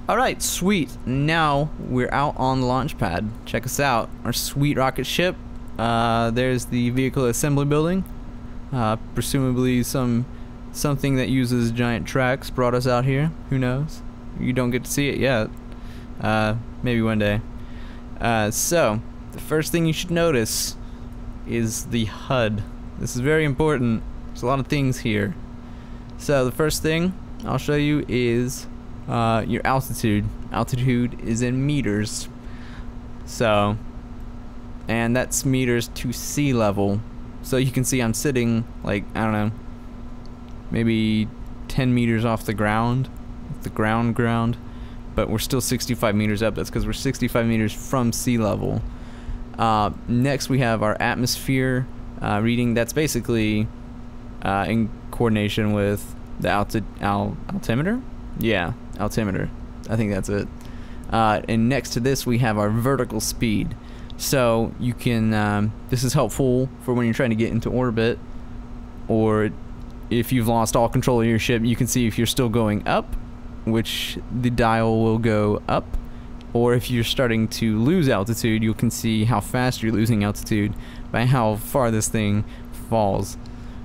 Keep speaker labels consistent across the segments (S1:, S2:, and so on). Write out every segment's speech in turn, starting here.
S1: Alright, sweet. Now we're out on the launch pad. Check us out. Our sweet rocket ship. There's the vehicle assembly building. Presumably something that uses giant tracks brought us out here. Who knows? You don't get to see it yet. Maybe one day. So, the first thing you should notice is the HUD. This is very important. There's a lot of things here. So, the first thing I'll show you is your altitude. Altitude is in meters. So, and that's meters to sea level. So you can see I'm sitting like, I don't know, maybe 10 meters off the ground. The ground. But we're still 65 meters up. That's because we're 65 meters from sea level. Next we have our atmosphere reading. That's basically in coordination with the altimeter? Yeah, altimeter. I think that's it. And next to this we have our vertical speed. So you can, this is helpful for when you're trying to get into orbit, or if you've lost all control of your ship, you can see if you're still going up, which the dial will go up, or if you're starting to lose altitude, you can see how fast you're losing altitude by how far this thing falls.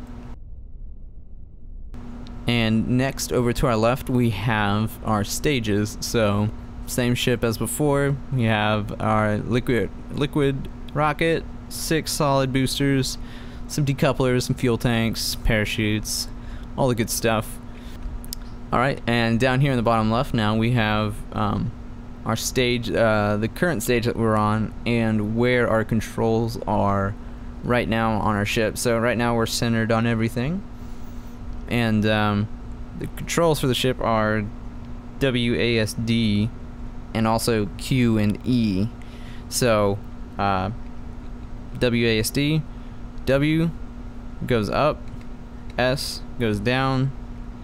S1: And next, over to our left, we have our stages. So same ship as before. We have our liquid rocket, 6 solid boosters, some decouplers, some fuel tanks, parachutes, all the good stuff. Alright, and down here in the bottom left now we have our stage, the current stage that we're on, and where our controls are right now on our ship. So right now we're centered on everything, and the controls for the ship are WASD and also Q and E. So WASD, W goes up, S goes down,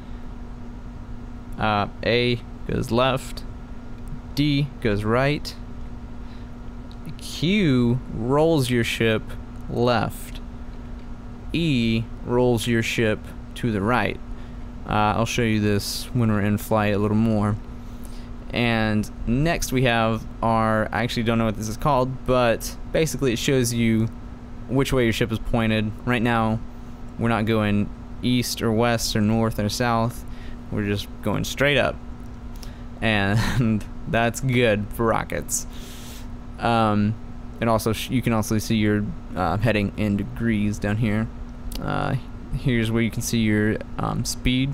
S1: A goes left, D goes right, Q rolls your ship left, E rolls your ship to the right. I'll show you this when we're in flight a little more. And next we have our, I actually don't know what this is called, but basically it shows you which way your ship is pointed. Right now we're not going east or west or north or south, we're just going straight up, and that's good for rockets. And also you can also see your heading in degrees down here. Here's where you can see your speed,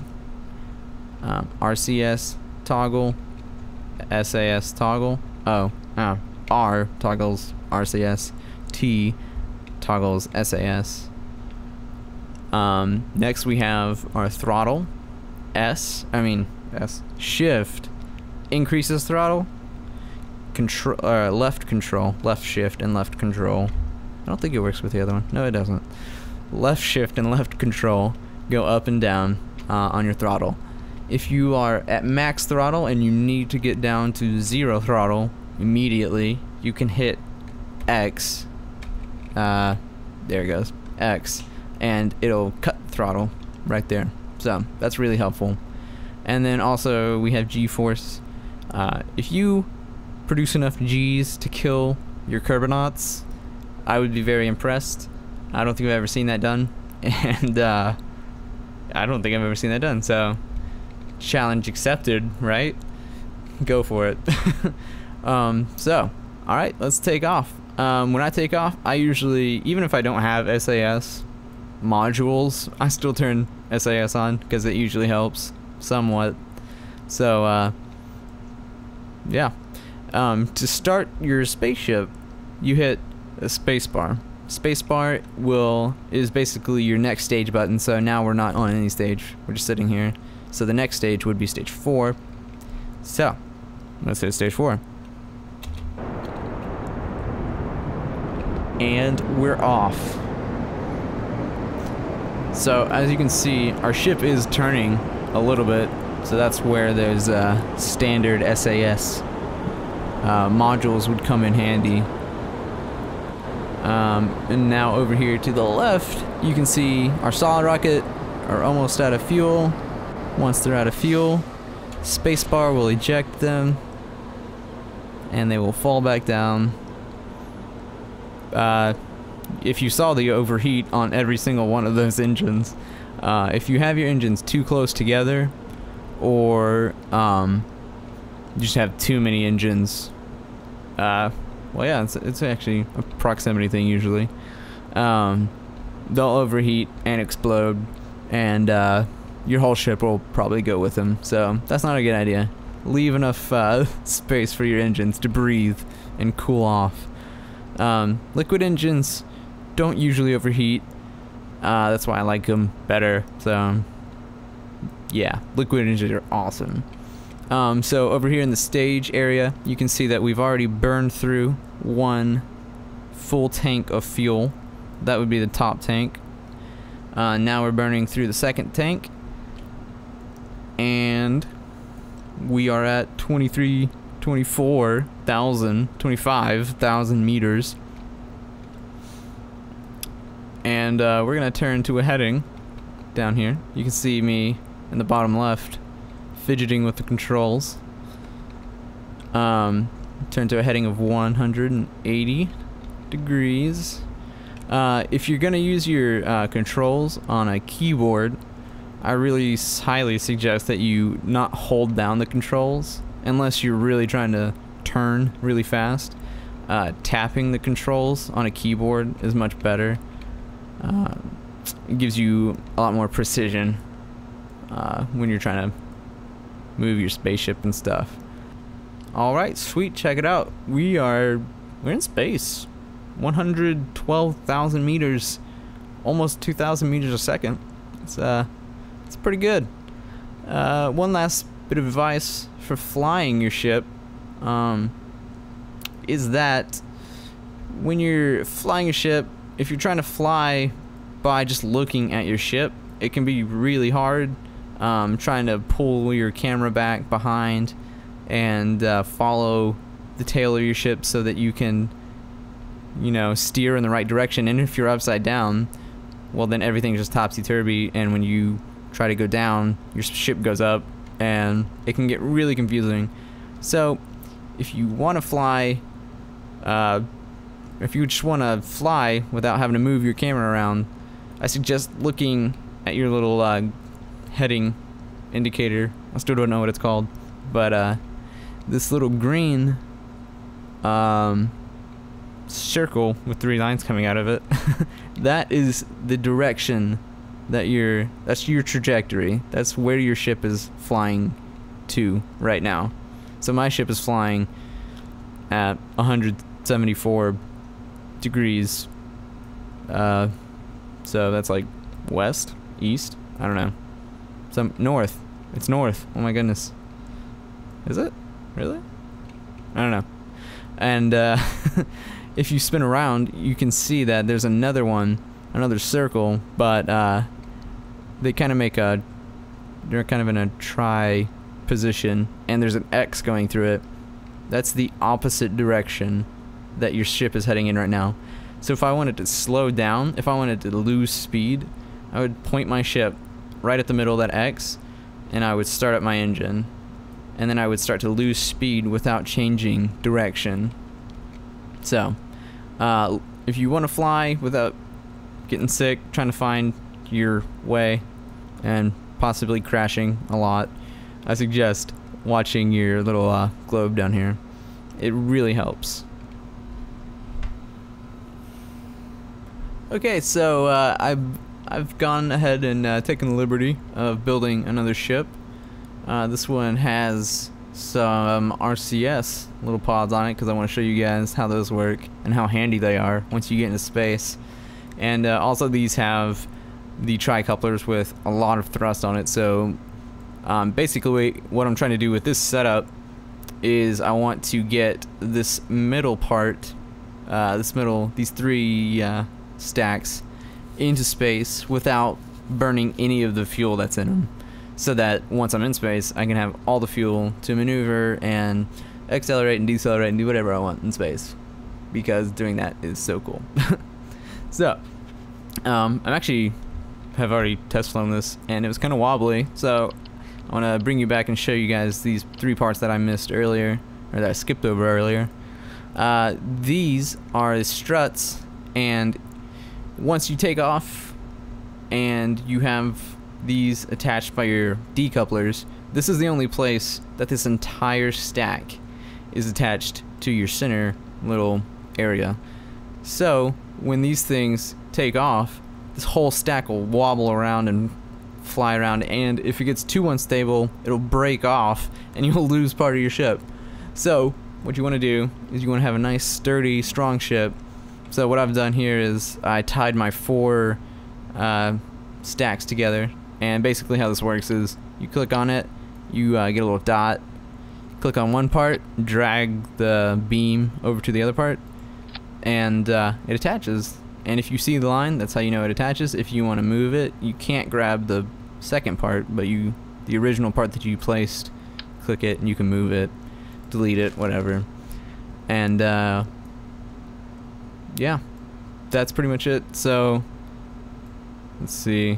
S1: RCS toggle, SAS toggle. R toggles RCS, T toggles SAS. Next we have our throttle. S shift increases throttle. Left shift and left control. I don't think it works with the other one. No, it doesn't. Left shift and left control go up and down on your throttle. If you are at max throttle and you need to get down to 0 throttle immediately, you can hit X. There it goes, X, and it'll cut throttle right there. So that's really helpful. And then also we have G-force. If you produce enough G's to kill your Kerbonauts, I would be very impressed. I don't think I've ever seen that done, and I don't think I've ever seen that done. So, challenge accepted, right? Go for it. So, all right, let's take off. When I take off, I usually, even if I don't have SAS modules, I still turn SAS on because it usually helps somewhat. So, yeah. To start your spaceship, you hit a spacebar. Spacebar is basically your next stage button. So now we're not on any stage, we're just sitting here. So the next stage would be stage 4. So let's hit stage 4, and we're off. So as you can see, our ship is turning a little bit, so that's where those standard SAS modules would come in handy. And now over here to the left, you can see our solid rocket are almost out of fuel. Once they're out of fuel, Spacebar will eject them, and they will fall back down. If you saw the overheat on every single one of those engines, if you have your engines too close together, or you just have too many engines, well, yeah, it's actually a proximity thing usually. They'll overheat and explode, and your whole ship will probably go with them. So that's not a good idea. Leave enough space for your engines to breathe and cool off. Liquid engines don't usually overheat. That's why I like them better. So yeah, liquid engines are awesome. So over here in the stage area, you can see that we've already burned through one full tank of fuel. That would be the top tank. Now we're burning through the second tank, and we are at 25,000 meters. And we're gonna turn to a heading down here. You can see me in the bottom left fidgeting with the controls. Turn to a heading of 180 degrees. If you're gonna use your controls on a keyboard, I really highly suggest that you not hold down the controls unless you're really trying to turn really fast. Tapping the controls on a keyboard is much better. It gives you a lot more precision when you're trying to move your spaceship and stuff. Alright, sweet, check it out. We're in space. 112,000 meters, almost 2,000 meters a second. It's pretty good. One last bit of advice for flying your ship is that when you're flying your ship, if you're trying to fly by just looking at your ship, it can be really hard trying to pull your camera back behind and follow the tail of your ship so that you can, you know, steer in the right direction. And if you're upside down, well, then everything just topsy-turvy, and when you try to go down, your ship goes up, and it can get really confusing. So if you want to fly, if you just want to fly without having to move your camera around, I suggest looking at your little heading indicator. I still don't know what it's called, but this little green circle with 3 lines coming out of it, that is the direction that that's your trajectory. That's where your ship is flying to right now. So my ship is flying at 174 degrees. So that's like west, east, I don't know. Some north. It's north. Oh my goodness. Is it? Really? I don't know. And if you spin around, you can see that there's another circle, but they kind of make they're kind of in a tri position, and there's an X going through it. That's the opposite direction that your ship is heading in right now. So if I wanted to slow down, if I wanted to lose speed, I would point my ship right at the middle of that X, and I would start up my engine, and then I would start to lose speed without changing direction. So if you want to fly without getting sick, trying to find your way, and possibly crashing a lot, I suggest watching your little globe down here. It really helps. Okay, so I've gone ahead and taken the liberty of building another ship. This one has some RCS little pods on it because I want to show you guys how those work and how handy they are once you get into space. And also these have the tri-couplers with a lot of thrust on it. So basically what I'm trying to do with this setup is I want to get this middle part, these 3 stacks into space without burning any of the fuel that's in them, so that once I'm in space I can have all the fuel to maneuver and accelerate and decelerate and do whatever I want in space, because doing that is so cool. So I'm actually have already test flown this, and it was kind of wobbly, so I I want to bring you back and show you guys these 3 parts that I missed earlier, or that I skipped over earlier. These are the struts, and once you take off and you have these attached by your decouplers, this is the only place that this entire stack is attached to your center little area. So when these things take off, this whole stack will wobble around and fly around, and if it gets too unstable, it'll break off and you'll lose part of your ship. So what you want to do is you want to have a nice sturdy strong ship. So what I've done here is I tied my 4 stacks together, and basically how this works is you click on it, you get a little dot, click on one part, drag the beam over to the other part, and it attaches. And if you see the line, that's how you know it attaches. If you want to move it, you can't grab the second part, but the original part that you placed, click it and you can move it, delete it, whatever. And yeah, that's pretty much it. So let's see,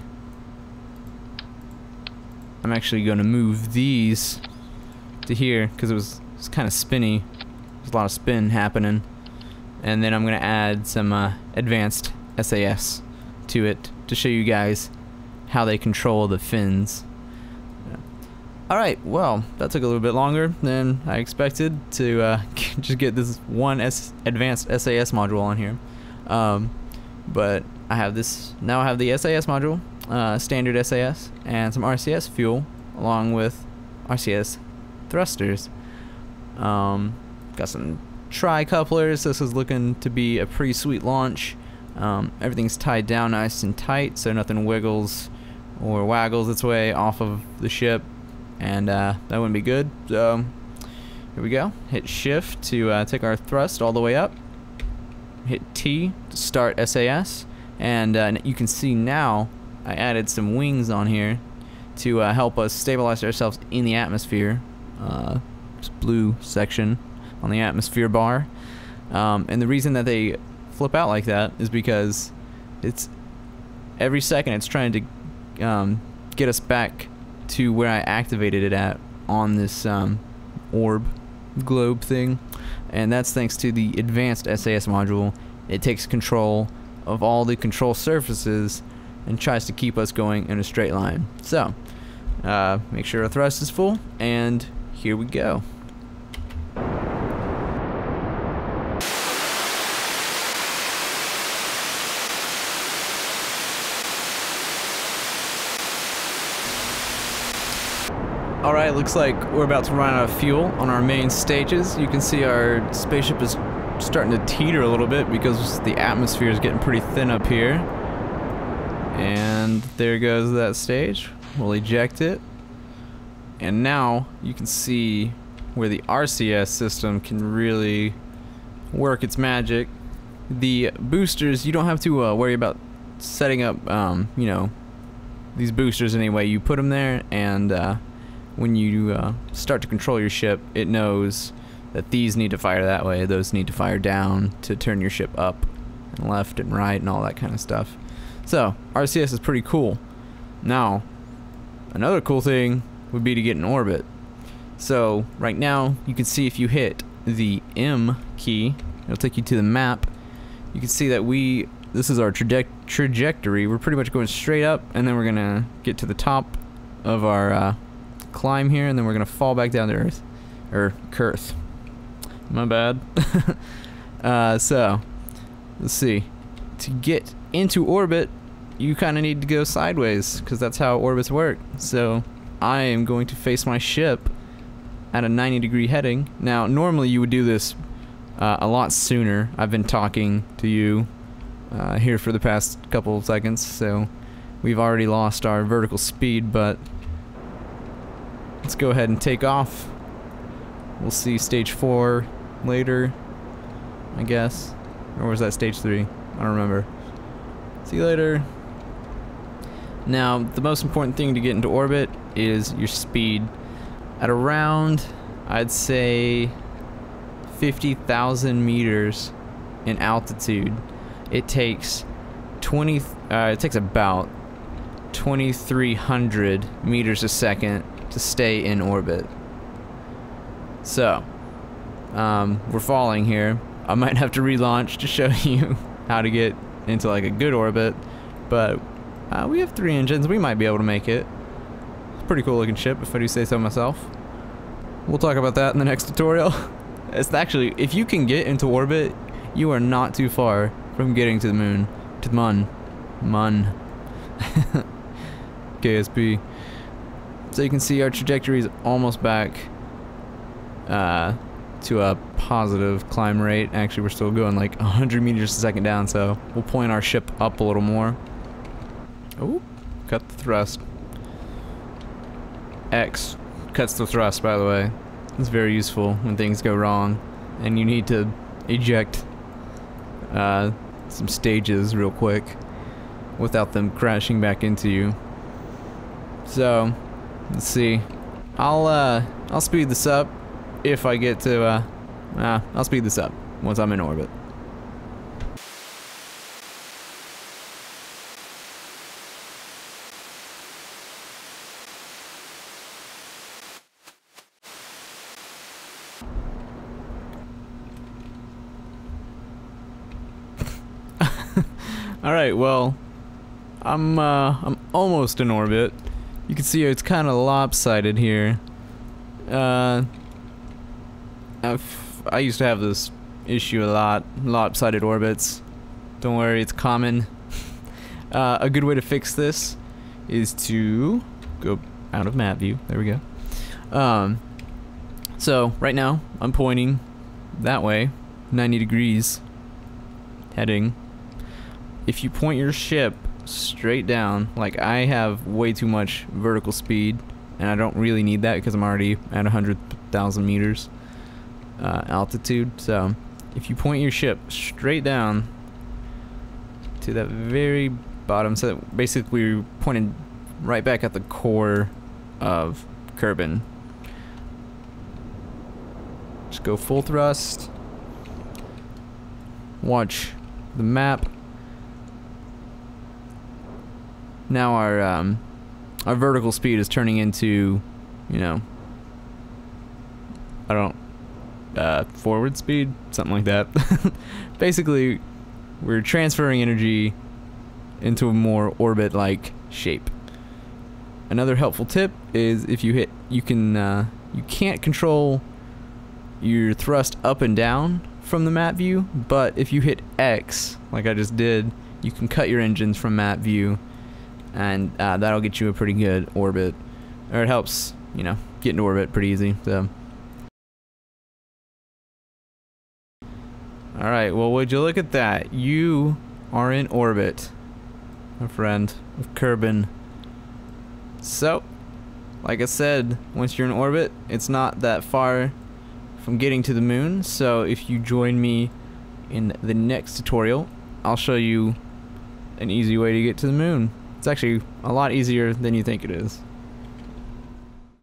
S1: I'm actually going to move these to here because it's kind of spinny. There's a lot of spin happening. And then I'm going to add some advanced SAS to it to show you guys how they control the fins. Alright, well, that took a little bit longer than I expected to just get this one advanced SAS module on here. But I have this, now I have the SAS module, standard SAS, and some RCS fuel, along with RCS thrusters. Got some tri-couplers. This is looking to be a pretty sweet launch. Everything's tied down nice and tight, so nothing wiggles or waggles its way off of the ship, and that wouldn't be good. So here we go. Hit shift to take our thrust all the way up. Hit T to start SAS, and you can see now I added some wings on here to help us stabilize ourselves in the atmosphere. This blue section on the atmosphere bar, and the reason that they flip out like that is because it's every second it's trying to get us back to where I activated it at on this orb globe thing, and that's thanks to the advanced SAS module. It takes control of all the control surfaces and tries to keep us going in a straight line. So make sure our thrust is full, and here we go. Alright, looks like we're about to run out of fuel on our main stages. You can see our spaceship is starting to teeter a little bit because the atmosphere is getting pretty thin up here. And there goes that stage. We'll eject it. And now you can see where the RCS system can really work its magic. The boosters, you don't have to worry about setting up, you know, these boosters anyway. You put them there, and when you start to control your ship, it knows that these need to fire that way, those need to fire down to turn your ship up and left and right and all that kind of stuff. So RCS is pretty cool. Now, another cool thing would be to get in orbit. So right now, you can see if you hit the M key, it'll take you to the map. You can see that this is our trajectory. We're pretty much going straight up, and then we're gonna get to the top of our climb here, and then we're gonna fall back down to Earth, or Kurth. My bad. So let's see. To get into orbit, you kind of need to go sideways because that's how orbits work. So I am going to face my ship at a 90-degree heading. Now, normally you would do this a lot sooner. I've been talking to you here for the past couple of seconds, so we've already lost our vertical speed, but let's go ahead and take off. We'll see stage 4 later, I guess. Or was that stage 3? I don't remember. See you later. Now, the most important thing to get into orbit is your speed. At around, I'd say, 50,000 meters in altitude, it takes about 2,300 meters a second to stay in orbit. So, we're falling here. I might have to relaunch to show you how to get into like a good orbit, but we have 3 engines. We might be able to make it. It's a pretty cool looking ship, if I do say so myself. We'll talk about that in the next tutorial. It's actually, if you can get into orbit, you are not too far from getting to the moon. To the mun. KSP. So you can see our trajectory is almost back to a positive climb rate. Actually, we're still going like 100 meters a second down, so we'll point our ship up a little more. Oh, cut the thrust. X cuts the thrust, by the way. It's very useful when things go wrong and you need to eject some stages real quick without them crashing back into you. So, let's see. I'll speed this up if I get to I'll speed this up once I'm in orbit. Alright, well, I'm almost in orbit. You can see it's kind of lopsided here. I used to have this issue a lot, lopsided orbits. Don't worry, it's common. A good way to fix this is to go out of map view. There we go. So right now I'm pointing that way, 90 degrees, heading. If you point your ship straight down, like I have way too much vertical speed, and I don't really need that because I'm already at 100,000 meters altitude. So if you point your ship straight down to that very bottom, so basically you're pointed right back at the core of Kerbin. Just go full thrust. Watch the map. Now our vertical speed is turning into, you know, I don't, forward speed, something like that. Basically, we're transferring energy into a more orbit-like shape. Another helpful tip is if you hit, you can't control your thrust up and down from the map view, but if you hit X, like I just did, you can cut your engines from map view, and that'll get you a pretty good orbit, or it helps, you know, get into orbit pretty easy. So, all right, well, would you look at that? You are in orbit, my friend, of Kerbin. So, like I said, once you're in orbit, it's not that far from getting to the moon. So if you join me in the next tutorial, I'll show you an easy way to get to the moon. It's actually a lot easier than you think it is.